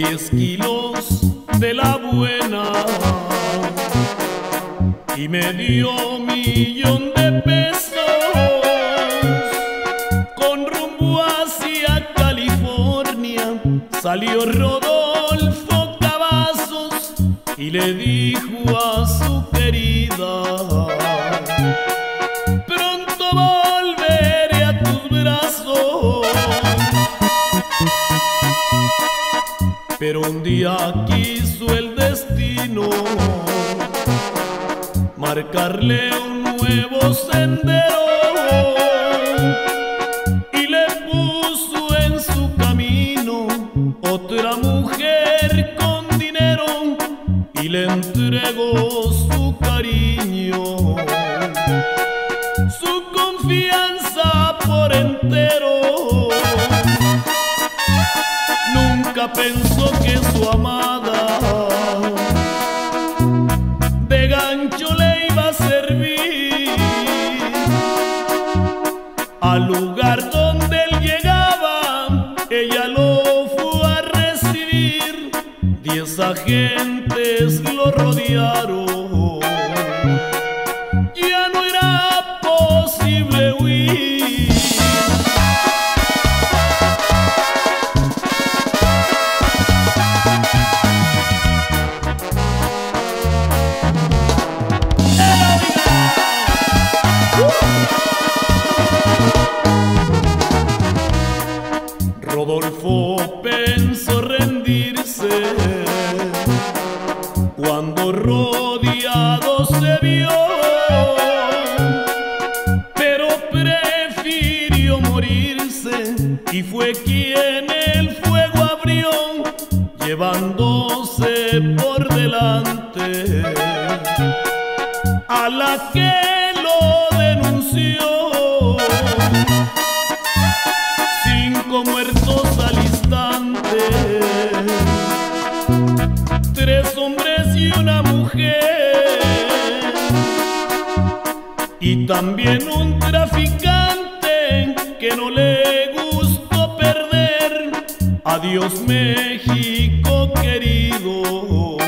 10 kilos de la buena y me dio 1.000.000 de pesos. Con rumbo hacia California salió Rodolfo Cavazos y le dijo a su querida: pronto volveré a tus brazos. Pero un día quiso el destino marcarle un nuevo sendero y le puso en su camino otra mujer con dinero y le entregó su cariño, su confianza por entero. Nunca pensó que su amada de gancho le iba a servir al lugar donde él llegaba. Ella lo fue a recibir, 10 agentes lo rodearon, ya no era posible huir. Rodolfo pensó rendirse cuando rodeado se vio, pero prefirió morirse y fue quien el fuego abrió, llevándose por delante a la que lo denunció. 5 muertos al instante, 3 hombres y una mujer, y también un traficante que no le gustó perder. Adiós, México querido.